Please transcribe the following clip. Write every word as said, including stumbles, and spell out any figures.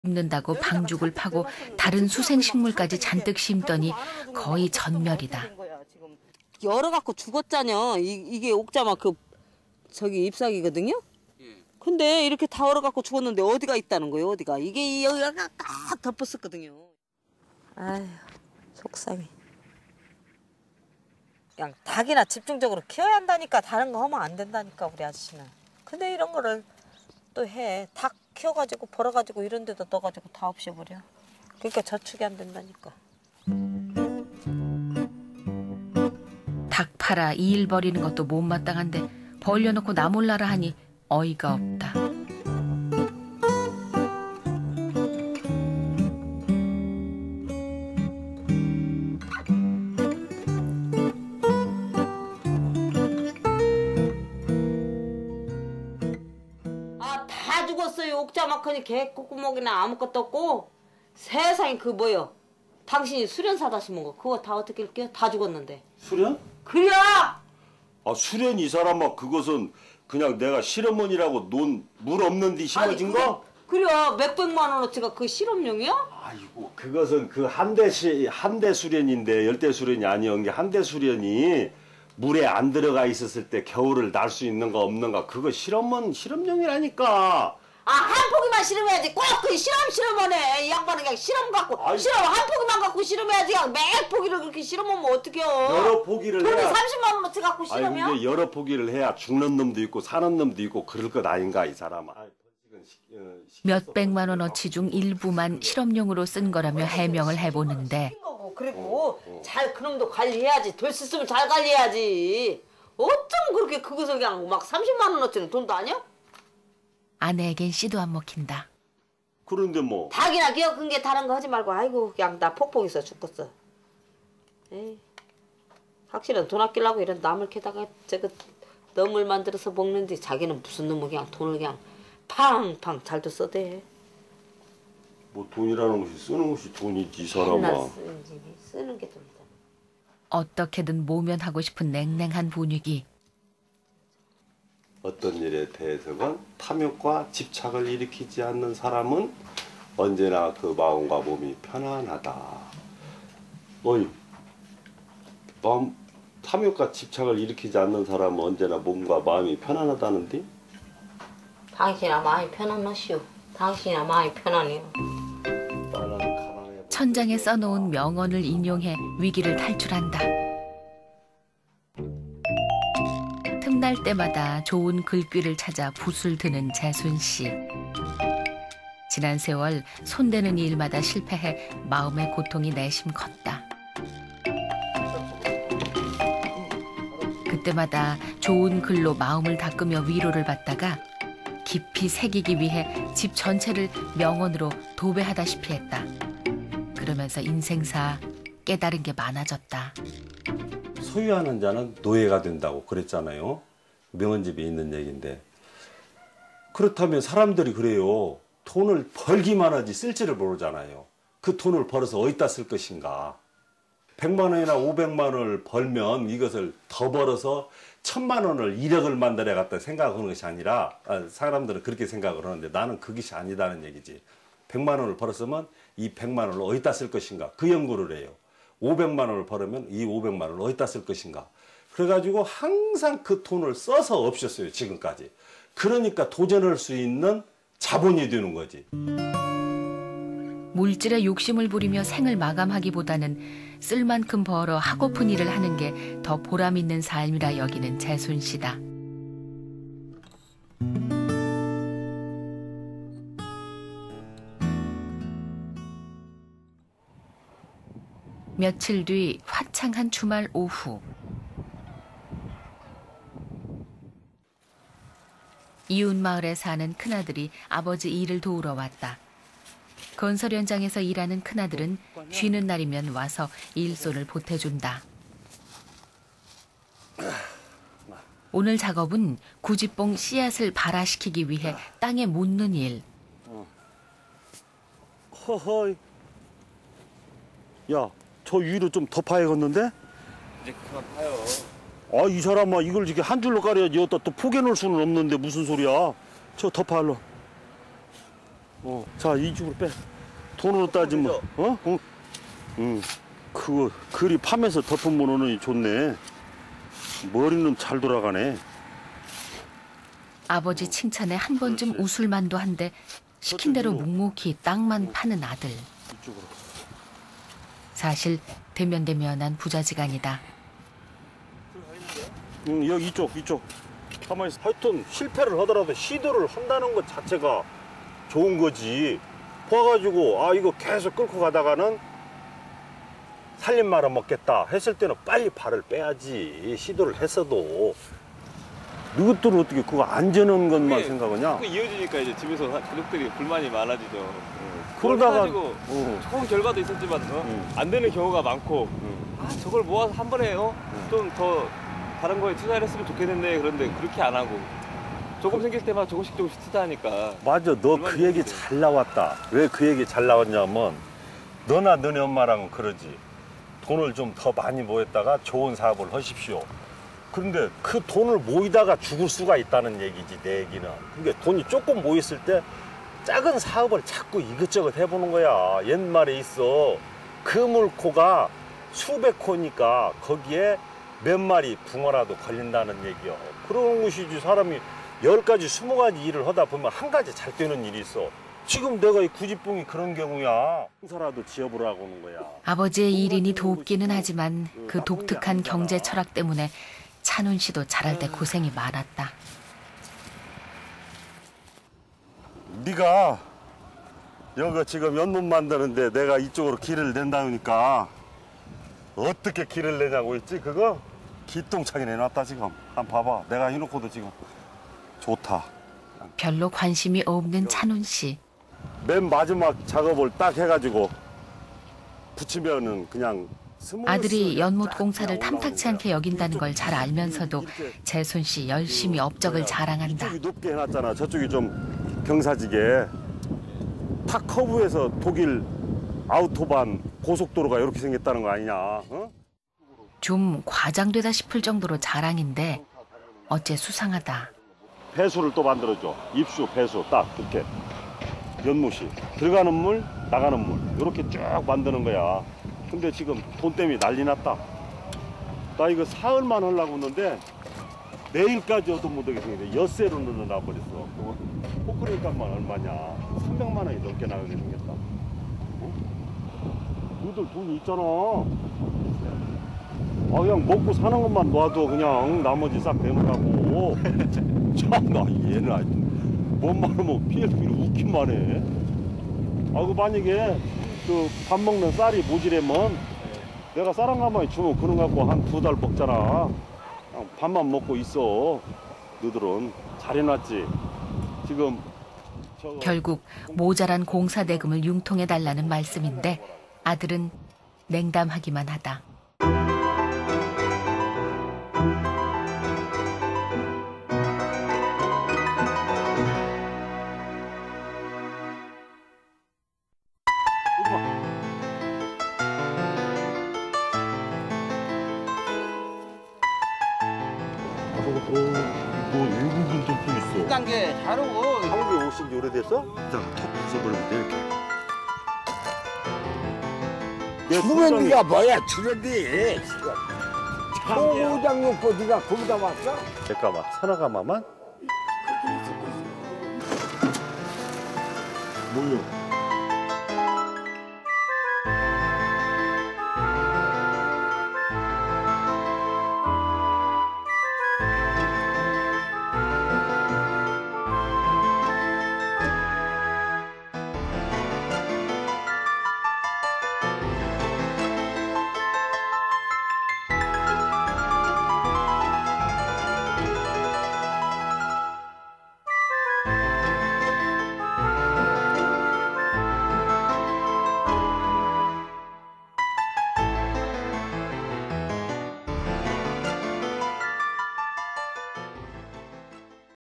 입는다고 방죽을 파고 다른 수생식물까지 잔뜩 심더니 거의 전멸이다. 열어갖고 죽었잖여. 이, 이게 옥자마 그 저기 잎사귀거든요. 근데 이렇게 다 얼어갖고 죽었는데 어디가 있다는 거예요? 어디가? 이게 여기가 딱 덮었었거든요. 아휴 속상해. 그냥 닭이나 집중적으로 키워야 한다니까. 다른 거 하면 안 된다니까 우리 아저씨는. 근데 이런 거를 또 해. 닭 키워가지고 벌어가지고 이런 데도 넣어가지고 다 없애버려. 그러니까 저축이 안 된다니까. 닭 팔아 이 일 벌이는 것도 못마땅한데 벌려놓고 나 몰라라 하니 어이가 없다. 아, 다 죽었어요. 옥자마커니 개꼬구멍이나 아무것도 없고. 세상에 그 뭐요? 당신이 수련 사다 심은 거 그거 다 어떻게 할게요? 다 죽었는데. 수련? 그래! 아 수련 이 사람아 그것은 그냥 내가 실험원이라고 논 물 없는 데 심어진 거? 그래 몇백만 원어치가 그 실험용이야? 아이고 그것은 그 한대 한대 수련인데 열대 수련이 아니었는 게 한대 수련이 물에 안 들어가 있었을 때 겨울을 날 수 있는가 없는가 그거 실험원 실험용이라니까. 아 한 포기만 실험해야지. 꼭 그 실험 실험원에 이 양반은 그냥 실험 갖고 아이, 실험 한 포기만 갖고 실험해야지. 그냥 몇 포기를 그렇게 실험하면 어떡해요? 여러 포기를 돈이 해야. 삼십만 원어치 갖고 실험이야? 아니 이게 여러 포기를 해야 죽는 놈도 있고 사는 놈도 있고 그럴 것 아닌가 이 사람아. 몇 백만 원어치 중 일부만 실험용으로 쓴 거라며 해명을 해보는데 그리고 어, 어. 잘 그놈도 관리해야지. 될 수 있으면 잘 관리해야지. 어쩜 그렇게 그것을 그냥 막 삼십만 원어치는 돈도 아니야? 아내에겐 씨도 안 먹힌다. 그런데 뭐 닭이나 기어큰 게 다른 거 하지 말고 아이고 그냥 나 폭폭해서 죽겠어. 에이, 확실은 돈 아끼려고 이런 나물 캐다가 저거 너물 만들어서 먹는데 자기는 무슨 놈을 그냥 돈을 그냥 팡팡 잘도 써대. 뭐 돈이라는 것이 쓰는 것이 돈이지 이 사람아. 쓰는 게 돈이다. 어떻게든 모면하고 싶은 냉랭한 분위기. 어떤 일에 대해서건 탐욕과 집착을 일으키지 않는 사람은 언제나 그 마음과 몸이 편안하다. 어이, 마음, 탐욕과 집착을 일으키지 않는 사람은 언제나 몸과 마음이 편안하다는데? 당신아 마음이 편안하시오. 당신아 마음이 편안해요. 천장에 써놓은 명언을 인용해 위기를 탈출한다. 틈날 때마다 좋은 글귀를 찾아 붓을 드는 재순 씨. 지난 세월 손대는 일마다 실패해 마음의 고통이 내심 컸다. 그때마다 좋은 글로 마음을 닦으며 위로를 받다가 깊이 새기기 위해 집 전체를 명언으로 도배하다시피 했다. 그러면서 인생사 깨달은 게 많아졌다. 소유하는 자는 노예가 된다고 그랬잖아요. 명언집에 있는 얘기인데. 그렇다면 사람들이 그래요. 돈을 벌기만 하지 쓸지를 모르잖아요. 그 돈을 벌어서 어디다 쓸 것인가. 백만 원이나 오백만 원을 벌면 이것을 더 벌어서 천만 원을 일억을 만들어 갖다 생각하는 것이 아니라 사람들은 그렇게 생각을 하는데 나는 그것이 아니다는 얘기지. 백만 원을 벌었으면 이 백만 원을 어디다 쓸 것인가. 그 연구를 해요. 오백만 원을 벌으면 이 오백만 원을 어디다 쓸 것인가. 그래가지고 항상 그 돈을 써서 없었어요. 지금까지. 그러니까 도전할 수 있는 자본이 되는 거지. 물질에 욕심을 부리며 생을 마감하기보다는 쓸 만큼 벌어 하고픈 일을 하는 게 더 보람 있는 삶이라 여기는 재순 씨다. 며칠 뒤 화창한 주말 오후. 이웃 마을에 사는 큰아들이 아버지 일을 도우러 왔다. 건설 현장에서 일하는 큰아들은 쉬는 날이면 와서 일손을 보태준다. 오늘 작업은 구지뽕 씨앗을 발화시키기 위해 땅에 묻는 일. 허허이. 야, 저 위로 좀 더 파야겠는데? 이제 그만 파요. 아, 이 사람아 이걸 이렇게 한 줄로 깔아야지. 여기다 또 포개 놓을 수는 없는데 무슨 소리야. 저 더 파일로. 어. 자, 이쪽으로 빼. 돈으로 따지면, 어? 어? 응. 그거, 그리 파면서 덮어놓으니 좋네. 머리는 잘 돌아가네. 아버지 칭찬에 한 번쯤 웃을만도 한데 시킨 대로 묵묵히 땅만 파는 아들. 이쪽으로. 사실 대면대면한 부자지간이다. 응, 여기 이쪽, 이쪽. 가만히 있어. 하여튼 실패를 하더라도 시도를 한다는 것 자체가 좋은 거지. 봐가지고, 아, 이거 계속 끌고 가다가는 살림 말아 먹겠다 했을 때는 빨리 발을 빼야지. 시도를 했어도. 누구들은 어떻게 그거 안 저는 것만 그게 생각하냐? 자꾸 이어지니까 이제 집에서 가족들이 불만이 많아지죠. 그러다가, 가지고 어. 좋은 결과도 있었지만 어? 응. 안 되는 경우가 많고 응. 아 저걸 모아서 한 번에 어? 좀 더 다른 거에 투자를 했으면 좋겠는데 그런데 그렇게 안 하고 조금 생길 때마다 조금씩 조금씩 투자하니까 맞아, 너 그 불만이 얘기 있는데. 잘 나왔다. 왜 그 얘기 잘 나왔냐면, 너나 너네 엄마랑은 그러지. 돈을 좀 더 많이 모였다가 좋은 사업을 하십시오. 그런데 그 돈을 모이다가 죽을 수가 있다는 얘기지, 내 얘기는. 그러니까 돈이 조금 모였을 때 작은 사업을 자꾸 이것저것 해보는 거야. 옛말에 있어. 그물코가 수백 코니까 거기에 몇 마리 붕어라도 걸린다는 얘기요. 그런 것이지. 사람이 열 가지, 스무 가지 일을 하다 보면 한 가지 잘 되는 일이 있어. 지금 내가 이 구지뽕이 그런 경우야. 농사라도 지어보라고 하는 거야. 아버지의 일인이 돕기는 하지만 그 독특한 경제 철학 때문에 찬훈 씨도 자랄 때 고생이 많았다. 네가 여기 지금 연못 만드는데 내가 이쪽으로 길을 낸다니까 어떻게 길을 내냐고 했지? 그거 기똥차게 내놨다 지금. 한번 봐봐. 내가 해놓고도 지금 좋다. 별로 관심이 없는 찬훈 씨. 맨 마지막 작업을 딱 해가지고 붙이면은 그냥 스무스 아들이 연못 쫙 공사를 그냥 올라오는 탐탁치 거야. 않게 여긴다는 걸 잘 알면서도 이렇게 재손 씨 열심히 업적을 자랑한다. 이쪽이 높게 해놨잖아. 저쪽이 좀 경사지게. 탁 커브에서 독일 아우토반 고속도로가 이렇게 생겼다는 거 아니냐? 어? 좀 과장되다 싶을 정도로 자랑인데 어째 수상하다. 배수를 또 만들어줘. 입수, 배수 딱 이렇게 연못이 들어가는 물, 나가는 물 이렇게 쭉 만드는 거야. 근데 지금 돈 때문에 난리 났다. 나 이거 사흘만 하려고 했는데 내일까지 얻어 못 하게 생겼네. 엿새로 늘어나 버렸어. 그거 포크레인 값만 얼마냐? 삼백만 원이 넘게 나가게 생겼다. 어? 너희들 돈이 있잖아. 아, 그냥 먹고 사는 것만 놔도 그냥 나머지 싹 내놓으라고. 참, 나 얘는 아주 뭔 말하면 피해 피를 웃기만 해. 아, 그 만약에 그 밥 먹는 쌀이 모자라면 내가 쌀 한 가마니 주면 그런 거 갖고 한 두 달 먹잖아. 그냥 밥만 먹고 있어. 너희들은 잘 해놨지. 지금 저거 결국 모자란 공사 대금을 융통해 달라는 말씀인데 아들은 냉담하기만 하다. 뭐 외국인 좀 있어. 단계 잘하고 한국에 오신 지 오래됐어? 자, 턱 부숴버리면 돼, 이렇게. 내 주변이가 뭐야 주변이 소장 놓고 네가 거기다 왔어? 잠깐만, 서너 가마만? 뭐요?